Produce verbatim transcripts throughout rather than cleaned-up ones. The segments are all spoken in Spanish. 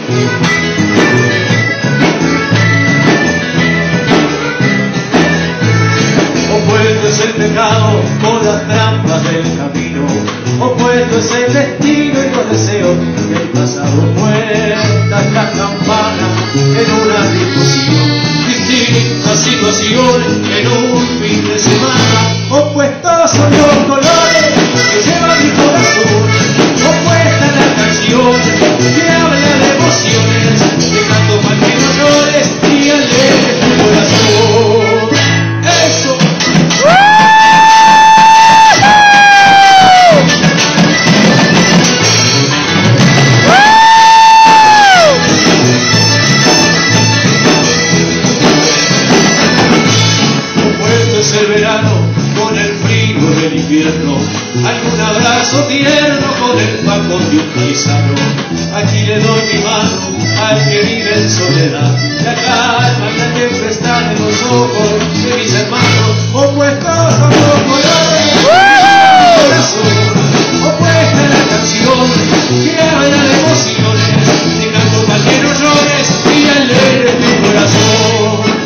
Opuesto es el pecado con las trampas del camino, opuesto es el destino y los deseos del pasado. Puestas las campanas en una discusión, distintas situaciones en un fin de semana. Opuestos son los colores que lleva mi corazón, opuesta la canción que habla de emociones, dejando mal que no llores y alegres tu corazón. Eso. Opuesto es el verano con el frío del invierno, algún abrazo tierno con el pacón de un paisano. Aquí le doy mi mano al que vive en soledad, la calma y la tempestad en los ojos de mis hermanos. Opuestos son los colores de mi corazón, opuesta la canción que habla de emociones, dejando mal que no llores y alegre tu corazón.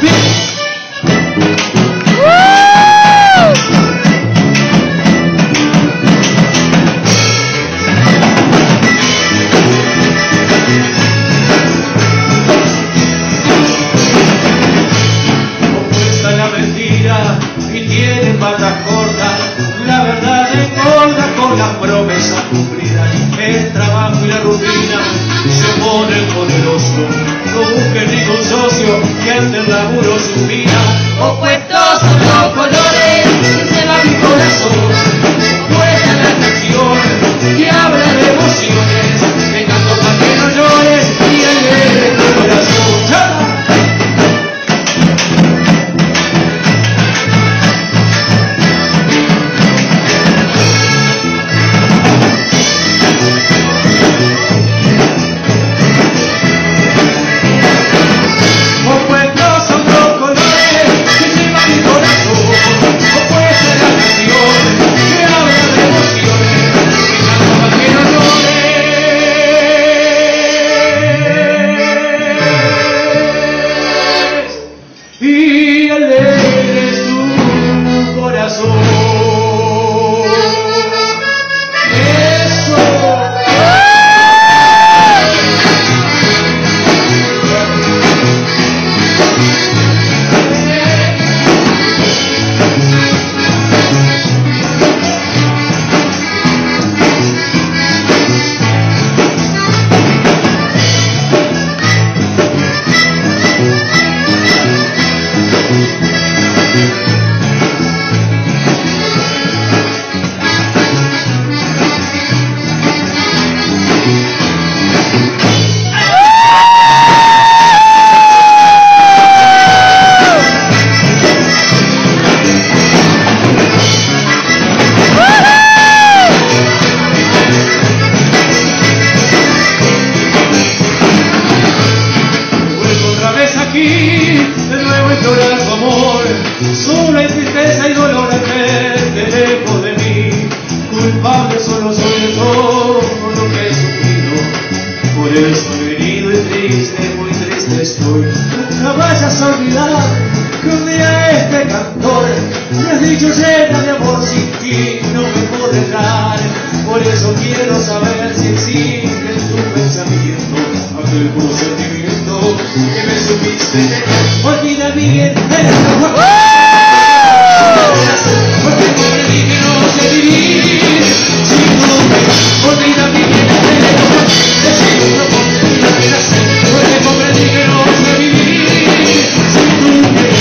Y tienen patas cortas, la verdad engorda con las promesas cumplidas. El trabajo y la rutina se ponen poderosos, no busquen ningún socio que ante el laburo suspira. Opuestos son los colores que lleva mi corazón, opuesta la canción que habla de emociones, dejando para que no llores y alegre tu corazón. ¡Ja! Y alegres tu corazón. Aquí de nuevo implorar tu amor, solo hay tristeza y dolor al verte lejos de mí. Culpable solo soy de todo lo que he sufrido, por eso herido y triste, muy triste estoy. Nunca vayas a olvidar que un día este cantor me has dicho llena de amor, sin ti no me puedo dejar. Por eso quiero saber si existe en tu pensamiento aquel puro sentimiento que me supiste tener. Olvida bien, eres tu amor, porque comprendí que no sé vivir sin tu fe. Olvida bien, eres tu amor, decir no comprendí lo que nacer, porque comprendí que no sé vivir sin tu fe.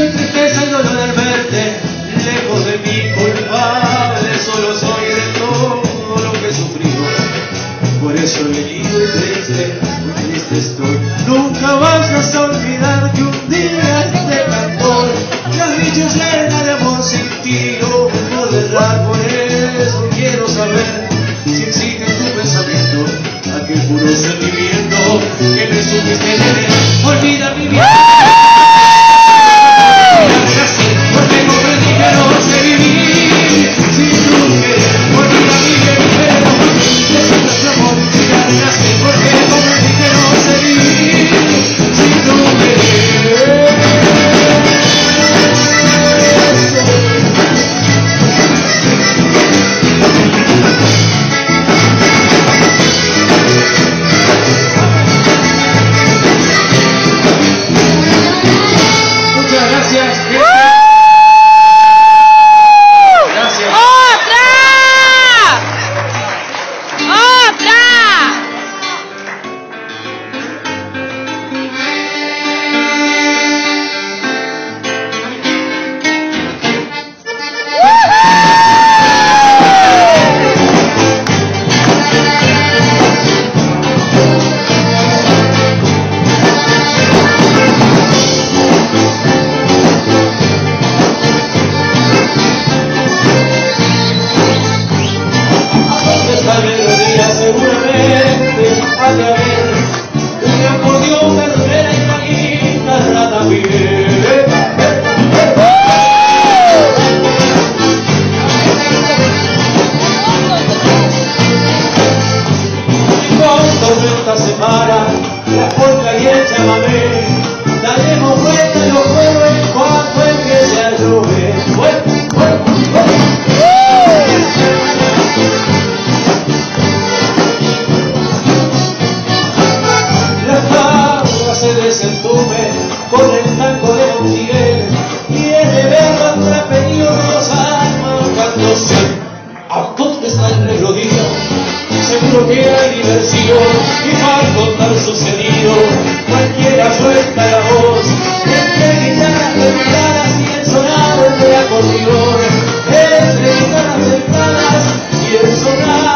hay tristeza y dolor al verte lejos de mí, culpable solo soy de todo lo que he sufrido. Por eso he venido y triste, muy triste estoy. Nunca vas a olvidar que un día este cantor me has dicho llena de amor sin ti, no puedo errar. Por eso quiero saber si existe en tu pensamiento aquel puro sentimiento que me supiste tener. Olvida mi vida, porque comprendí que no sé vivir sin tu querer. Olvida mi desespero, deseas tu amor, ya nace, porque comprendí que no sé vivir sin tu querer. Muchas gracias. Gracias. ¡Otra! ¡Otra! Esta melodía seguramente ha de haber un acordeón, verdadera y una guitarra también. Con tormenta se para la polca y el chamamé, daremos vuelta en los juegos en cuanto empiece a llover. Bueno, bueno, bueno. Se desentume con el tango de Don Miguel y el de verlo entrepedido de los almas cantándose. ¿A dónde está el negro día? Seguro que hay diversión y para contar sucedido cualquiera suelta la voz entre guitarras templadas y el sonado de acordeón, entre guitarras templadas y el sonado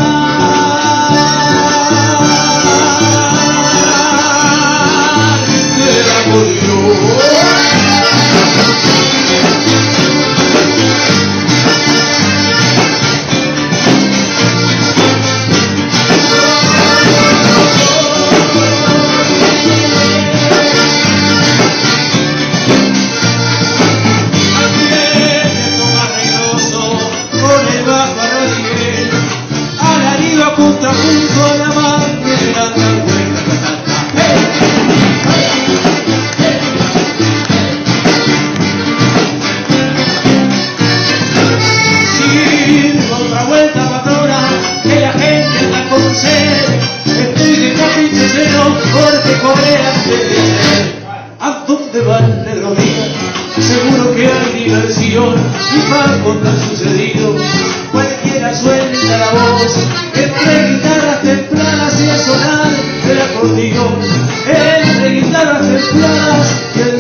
contrapunto a la manera tan buena. Sin otra vuelta patrona, que la gente anda con sed, estoy de capricho lleno porque cobré antes de ayer. ¿A dónde va el negro día? Seguro que hay diversión y para contar sucedido cualquiera suelta la voz entre guitarras templadas y el sonar del acordeón, entre guitarras templadas y el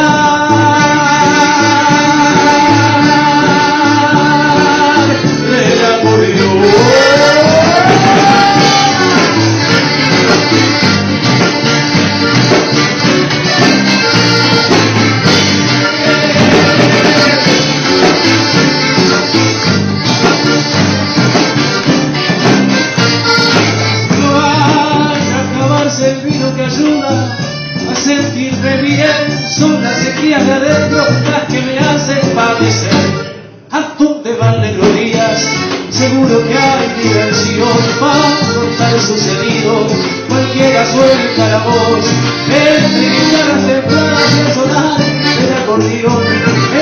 sonar del acordeón. El vino que ayuda a sentirme bien, son las sequías de adentro las que me hacen padecer. ¿A dónde van negros días? Seguro que hay diversión para contar el sucedido, cualquiera suelta la voz entre guitarras templadas y el sonar del acordeón,